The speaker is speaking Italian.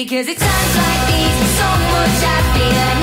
Because it's times like these, so much I feel.